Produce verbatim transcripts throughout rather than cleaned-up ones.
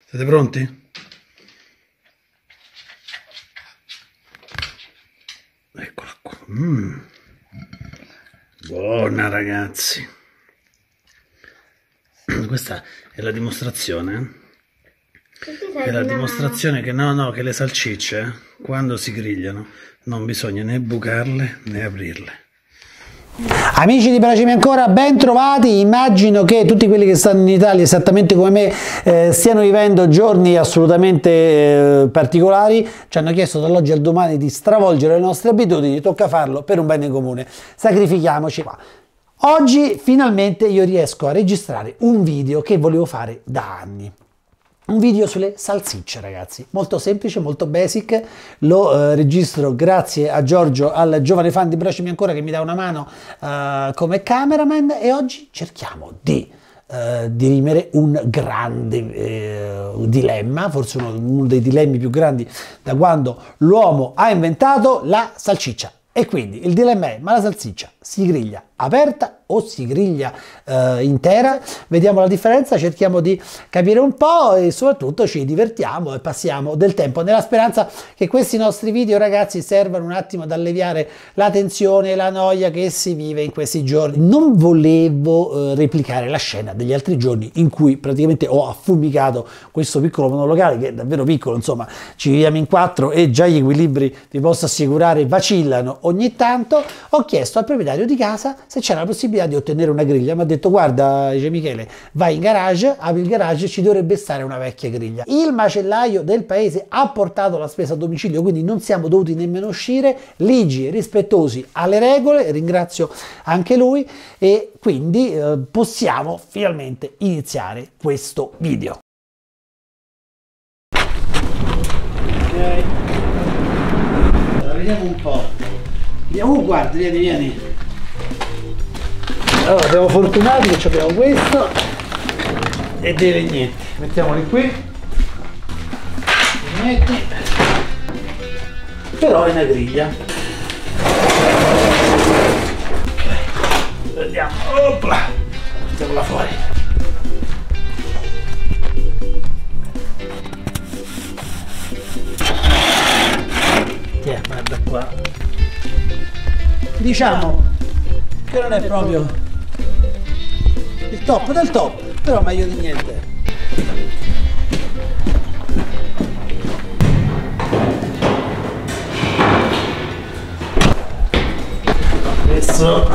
Siete pronti? Eccola qua. Mm. Buona ragazzi. Questa è la dimostrazione. È la dimostrazione che no, no, che le salsicce quando si grigliano non bisogna né bucarle né aprirle. Amici di Piacimi Ancora, ben trovati. Immagino che tutti quelli che stanno in Italia esattamente come me eh, stiano vivendo giorni assolutamente eh, particolari. Ci hanno chiesto dall'oggi al domani di stravolgere le nostre abitudini, tocca farlo per un bene comune, sacrifichiamoci qua. Oggi finalmente io riesco a registrare un video che volevo fare da anni. Un video sulle salsicce, ragazzi, molto semplice, molto basic. Lo eh, registro grazie a Giorgio, al giovane fan di Piacimi Ancora, che mi dà una mano eh, come cameraman, e oggi cerchiamo di eh, dirimere un grande eh, dilemma, forse uno, uno dei dilemmi più grandi da quando l'uomo ha inventato la salsiccia. E quindi il dilemma è: ma la salsiccia si griglia aperta o si griglia eh, intera? Vediamo la differenza, cerchiamo di capire un po' e soprattutto ci divertiamo e passiamo del tempo, nella speranza che questi nostri video, ragazzi, servano un attimo ad alleviare la tensione e la noia che si vive in questi giorni. Non volevo eh, replicare la scena degli altri giorni in cui praticamente ho affumicato questo piccolo monolocale, che è davvero piccolo, insomma ci viviamo in quattro e già gli equilibri, vi posso assicurare, vacillano ogni tanto. Ho chiesto al proprietario di casa se c'era la possibilità di ottenere una griglia. Mi ha detto: guarda, dice Michele, vai in garage, apri il garage, ci dovrebbe stare una vecchia griglia. Il macellaio del paese ha portato la spesa a domicilio, quindi non siamo dovuti nemmeno uscire, ligi rispettosi alle regole, ringrazio anche lui, e quindi eh, possiamo finalmente iniziare questo video. Ok, allora, vediamo un po'. Uh, guarda, vieni, vieni. Allora, siamo fortunati che abbiamo questo e dei legnetti. Mettiamoli qui. Legnetti. Però è una griglia. Ok. Vediamo. Opla. Mettiamola fuori. Tiè, guarda qua. Diciamo che non è proprio il top del top, però meglio di niente. Adesso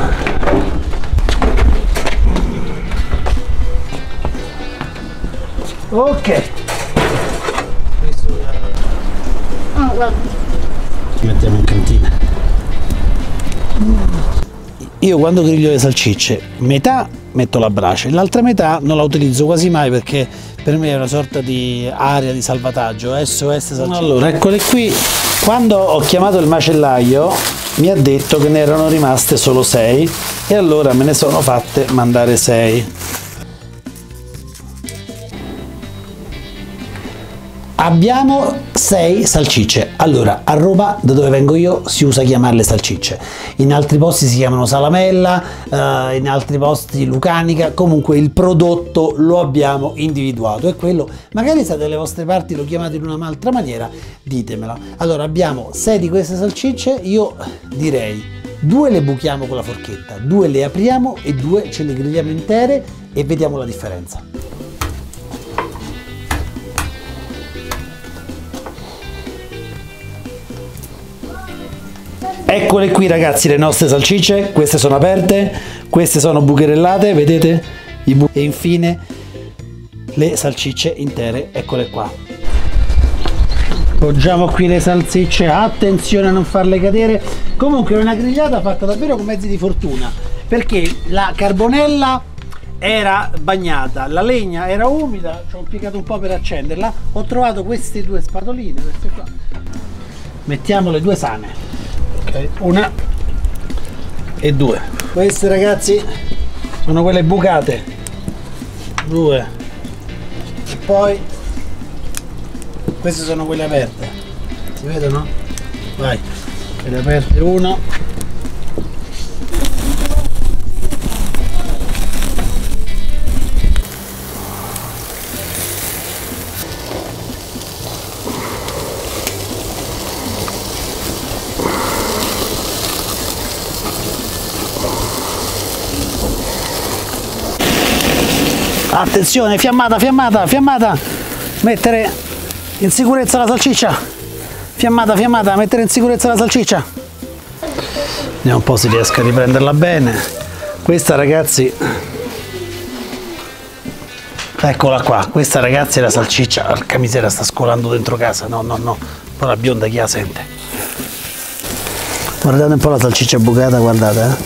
ok, questo ah, guarda, ci mettiamo in cantina. Io quando griglio le salsicce, metà metto la brace, l'altra metà non la utilizzo quasi mai perché per me è una sorta di area di salvataggio, S O S salsiccia. Allora, eccole qui. Quando ho chiamato il macellaio mi ha detto che ne erano rimaste solo sei e allora me ne sono fatte mandare sei. Abbiamo sei salsicce. Allora, a Roma, da dove vengo io, si usa chiamarle salsicce. In altri posti si chiamano salamella, eh, in altri posti lucanica. Comunque il prodotto lo abbiamo individuato, è quello. Magari se dalle vostre parti lo chiamate in un'altra maniera, ditemela. Allora, abbiamo sei di queste salsicce. Io direi due le buchiamo con la forchetta, due le apriamo e due ce le grigliamo intere e vediamo la differenza. Eccole qui, ragazzi, le nostre salsicce. Queste sono aperte, queste sono bucherellate, vedete? I bu e infine le salsicce intere, eccole qua. Poggiamo qui le salsicce, attenzione a non farle cadere. Comunque è una grigliata fatta davvero con mezzi di fortuna, perché la carbonella era bagnata, la legna era umida, ci ho impiegato un po' per accenderla. Ho trovato queste due spatoline, queste qua. Mettiamo le due sane. Okay, una e due. Queste, ragazzi, sono quelle bucate. Due. E poi queste sono quelle aperte. Si vedono? Vai. Quelle aperte, uno. Attenzione, fiammata, fiammata, fiammata. Mettere in sicurezza la salsiccia. Fiammata, fiammata, mettere in sicurezza la salsiccia. Vediamo un po' se riesco a riprenderla bene. Questa, ragazzi, eccola qua. Questa, ragazzi, è la salsiccia. Porca miseria, sta scolando dentro casa. No, no, no. Poi la bionda chi la sente? Guardate un po' la salsiccia bucata, guardate, eh.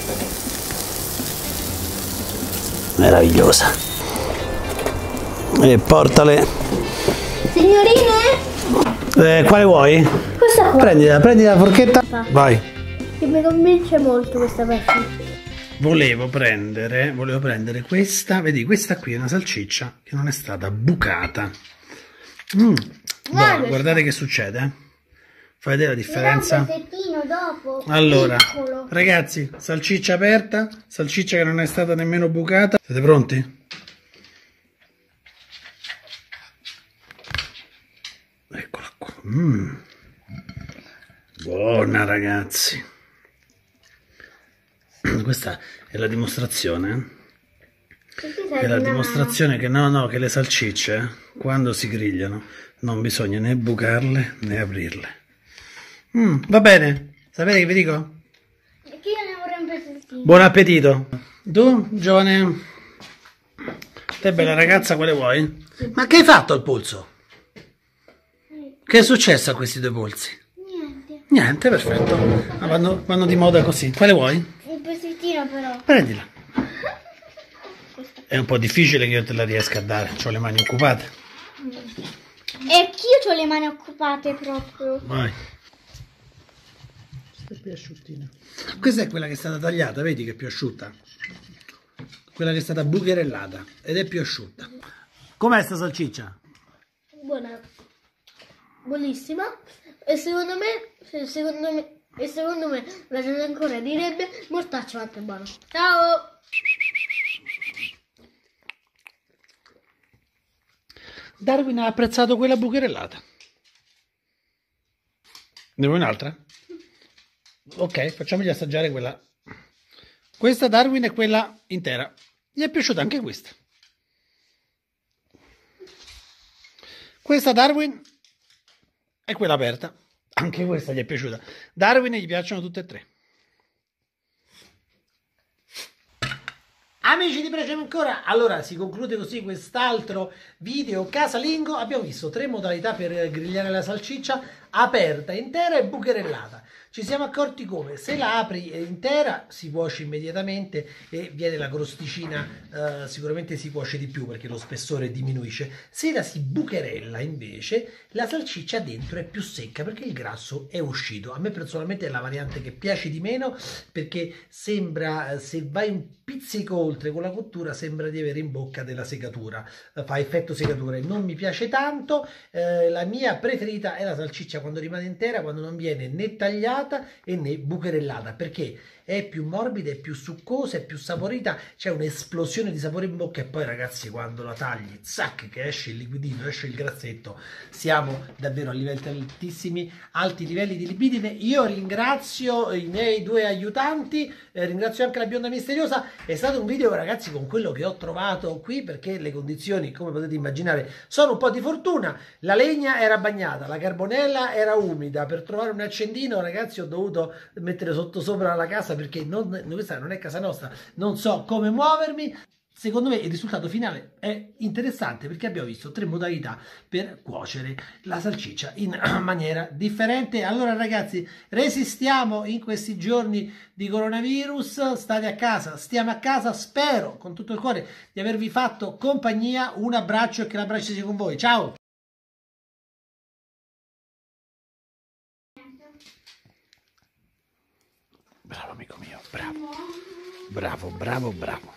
Meravigliosa. E portale. Signorine? Eh, quale vuoi? Questa qua. Prendila, prendi la forchetta. Vai. Che mi convince molto questa pezza. Volevo prendere, volevo prendere questa, vedi, questa qui è una salsiccia che non è stata bucata. Mm. Buona, guardate che succede, eh? Fai vedere la differenza? Un pezzettino dopo. Allora, piccolo. ragazzi, salsiccia aperta, salsiccia che non è stata nemmeno bucata. Siete pronti? Eccola qua. Mm. Buona, ragazzi. Questa è la dimostrazione. È la dimostrazione che no, no, che le salsicce, quando si grigliano, non bisogna né bucarle né aprirle. Mm, va bene, sapete che vi dico? Perché io ne vorrei un pezzettino. Buon appetito. Tu, giovane, te bella ragazza, quale vuoi? Ma che hai fatto al polso? Che è successo a questi due polsi? Niente. Niente, perfetto. Ma vanno, vanno di moda così. Quale vuoi? Un pezzettino però. Prendila. È un po' difficile che io te la riesca a dare, ho le mani occupate. E che io ho le mani occupate proprio. Vai. Questa è più asciuttina. Questa è quella che è stata tagliata, vedi che è più asciutta? Quella che è stata bucherellata ed è più asciutta. Com'è sta salsiccia? Buona. Buonissima. E secondo me, secondo me, e secondo me, la gente ancora direbbe mortaccio anche buono. Ciao! Darwin ha apprezzato quella bucherellata. Ne vuoi un'altra? Ok, facciamogli assaggiare quella. Questa Darwin è quella intera. Gli è piaciuta anche questa. Questa Darwin è quella aperta. Anche questa gli è piaciuta. Darwin gli piacciono tutte e tre. Amici di Piaceme Ancora, allora si conclude così quest'altro video casalingo. Abbiamo visto tre modalità per grigliare la salsiccia: aperta, intera e bucherellata. Ci siamo accorti come se la apri intera si cuoce immediatamente e viene la crosticina, eh, sicuramente si cuoce di più perché lo spessore diminuisce. Se la si bucherella invece la salsiccia dentro è più secca perché il grasso è uscito. A me personalmente è la variante che piace di meno perché sembra, se vai un pizzico oltre con la cottura, sembra di avere in bocca della segatura, fa effetto segatura e non mi piace tanto. Eh, la mia preferita è la salsiccia quando rimane intera, quando non viene né tagliata e né bucherellata, perché è più morbida, è più succosa, è più saporita, c'è un'esplosione di sapore in bocca e poi ragazzi quando la tagli, zac, che esce il liquidino, esce il grassetto, siamo davvero a livelli altissimi, alti livelli di libidine. Io ringrazio i miei due aiutanti, eh, ringrazio anche la bionda misteriosa. È stato un video ragazzi con quello che ho trovato qui perché le condizioni, come potete immaginare, sono un po' di fortuna. La legna era bagnata, la carbonella era umida, per trovare un accendino ragazzi ho dovuto mettere sottosopra la casa perché non, questa non è casa nostra, non so come muovermi. Secondo me il risultato finale è interessante perché abbiamo visto tre modalità per cuocere la salsiccia in maniera differente. Allora ragazzi, resistiamo in questi giorni di coronavirus, state a casa, stiamo a casa, spero con tutto il cuore di avervi fatto compagnia. Un abbraccio e che l'abbraccio sia con voi, ciao! Bravo amico mio, bravo, bravo, bravo, bravo.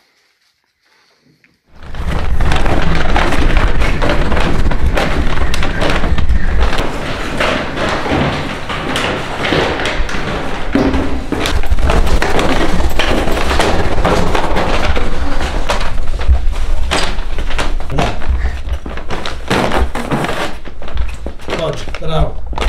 Bravo.